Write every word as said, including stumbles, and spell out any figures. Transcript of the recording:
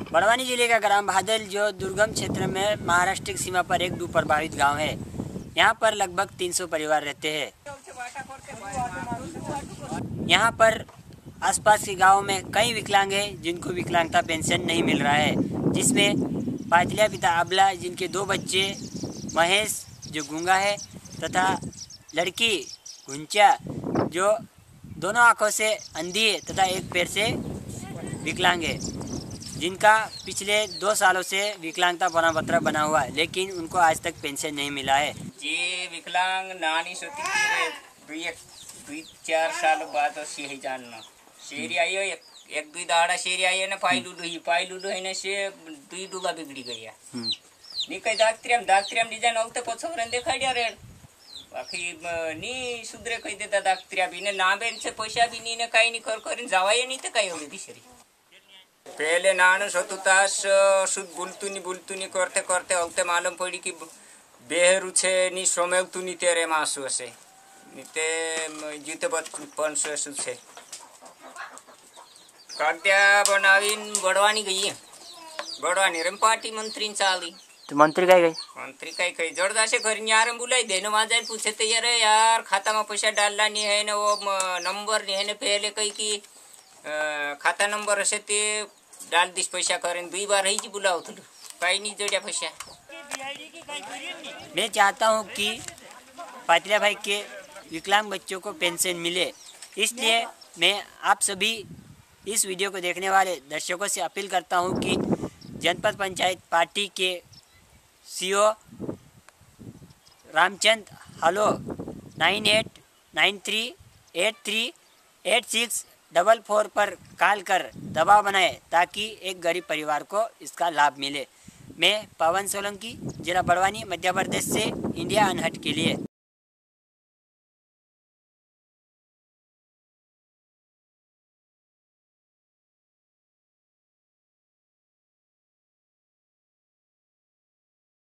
बड़वानी जिले का ग्राम भादल जो दुर्गम क्षेत्र में महाराष्ट्र की सीमा पर एक डू प्रभावित गांव है। यहाँ पर लगभग तीन सौ परिवार रहते हैं। यहाँ पर आसपास के गांव में कई विकलांग हैं जिनको विकलांगता पेंशन नहीं मिल रहा है, जिसमें पातिलिया पिता अबला जिनके दो बच्चे महेश जो गूंगा है तथा लड़की गुंचा जो दोनों आंखों से अंधी है तथा एक पैर से विकलांग है, जिनका पिछले दो सालों से विकलांगता प्रमाण पत्र बना हुआ है, लेकिन उनको आज तक पेंशन नहीं मिला है। जी विकलांग नानी सोती दुई एक दुई चार साल बाद ही जानना शेरी आई हो एक, एक दुई दाड़ा शेरी आई है ना पाई लूडो ही पाई लूडो है ना से दुई डूबा बिगड़ी गई है। नी कई दाक्त्रियम दाक्त्रियम डिजाइन औते पछोरन देखाड्या रे बाकी नी सुधरे कई देता दाक्त्रिया भी ने ना बेन से पैसा भी नी ने काई नी कर करिन जावाय नी ते काई होली बिसरी पहले नानस होतु तास सुद बुलतुनी बुलतुनी करते करते औते मालूम पड़ी कि बेहरू छे नी सोमेवतु नी तेरे मासु हसे नीते जीते बचपन से छे काट्या बनावीन बड़वानी गई है बड़वानी रे पार्टी मंत्री चाली तो मंत्री कहीं गई मंत्री कहीं कहीं जोरदार से घर यार बुलाई देने वहां जाए पूछे तो यार यार खाता में पैसा डालना नहीं है ना वो नंबर नहीं है ना पहले कहीं की खाता नंबर हसे ते डाल दिस पैसा करें दुई बार ही जी बुलाओ तुम कहीं नहीं जोड़िया पैसा। मैं चाहता हूं कि पातिलिया भाई के विकलांग बच्चों को पेंशन मिले, इसलिए मैं आप सभी इस वीडियो को देखने वाले दर्शकों से अपील करता हूं कि जनपद पंचायत पार्टी के सीओ रामचंद हलो nine eight nine three eight three eight six double four पर कॉल कर दबाव बनाए ताकि एक गरीब परिवार को इसका लाभ मिले। मैं पवन सोलंकी, जिला बड़वानी, मध्य प्रदेश से इंडिया अनहट के लिए।